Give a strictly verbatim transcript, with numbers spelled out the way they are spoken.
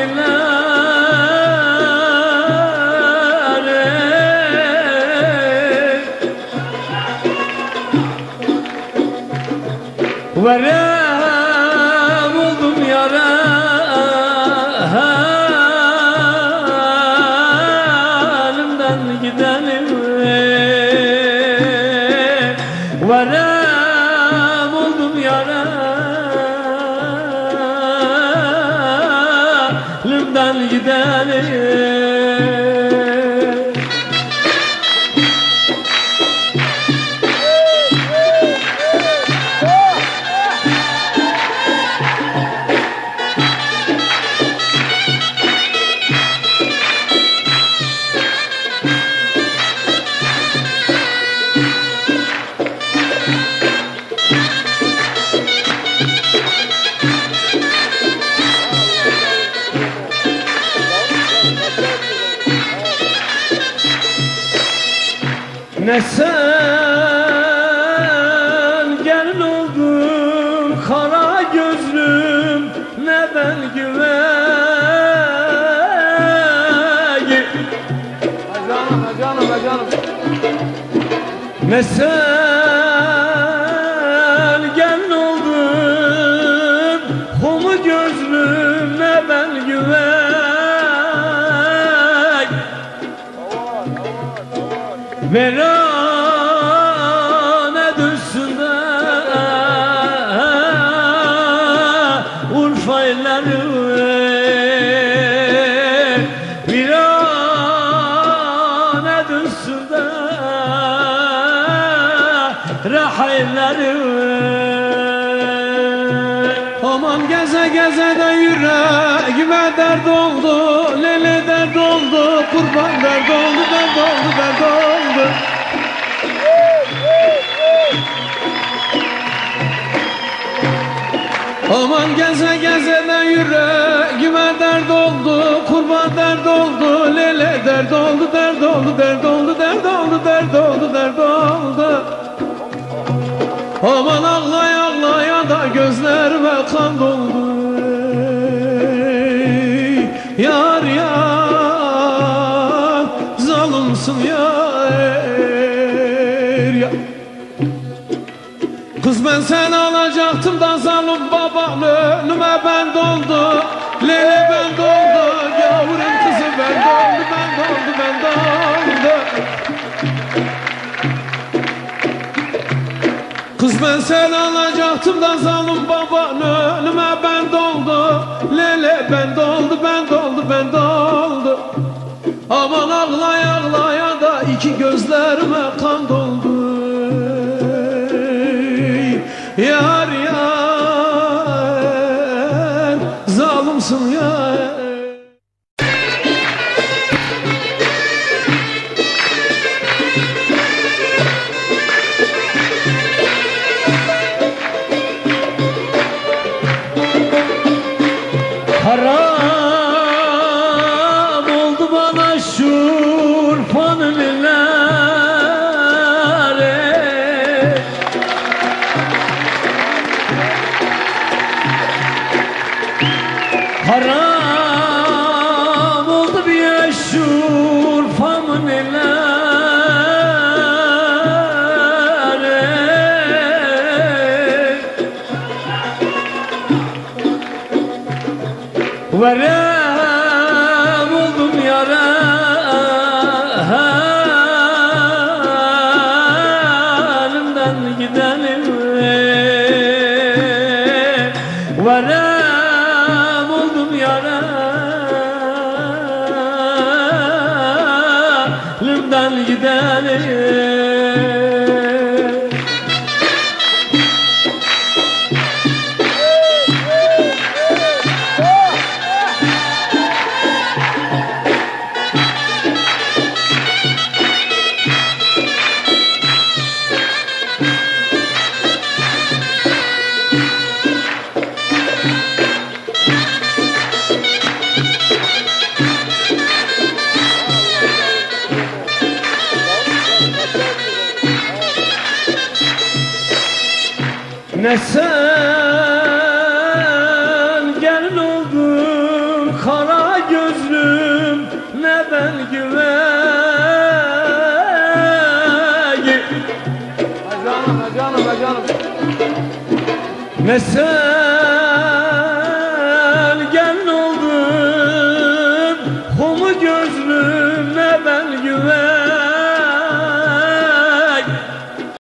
Verem oldum yara, elimden gidelim. Verem oldum yara, elimden gidelim. Ne sen gelin oldun kara gözlüm, ne ben güvey. Canım, canım, canım. Ne sen gelin oldun humu gözlüm, ne ben güvey. Verane düşsünde Urfa illeri, virane düşsünde rahilleri. Aman geze geze de yüreğime dert oldu, lele dert oldu, kurban dert oldu, dert oldu, dert oldu. Aman geze geze de yüreğime dert oldu, kurban dert oldu, lele dert oldu, dert oldu, dert oldu, dert oldu, dert oldu, dert oldu. Aman ağlaya ağlaya da gözlerime kan doldu. Yar yar zalimsin yar ya. Kız ben seni alacaktım da zalim babanın önüme ben doldu. Lele ben doldu, yavrum kızı ben doldu, ben doldu, ben doldu. Kız ben seni alacaktım da zalim babanın önüme ben doldu. Lele ben doldu, ben doldu, ben doldu. Aman ağlaya ağlaya da iki gözlerime kan doldu. Yar yar zalimsin yar. Haram oldu bana şu Urfa'nın illeri. Haram oldu bir şu Urfa'nın illeri. Verem oldum yara, elimden gidelim. Verem oldum yara, elimden gidelim. Ne sen gelin oldun kara Be canım be canım. Mesela